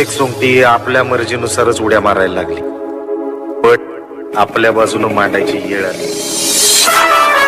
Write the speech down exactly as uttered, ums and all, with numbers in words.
प्रत्येक सोंगटी आपल्या मर्जीनुसारच उड्या मारायला लागली. पण आपल्या बाजूने मांडायची येळ आली.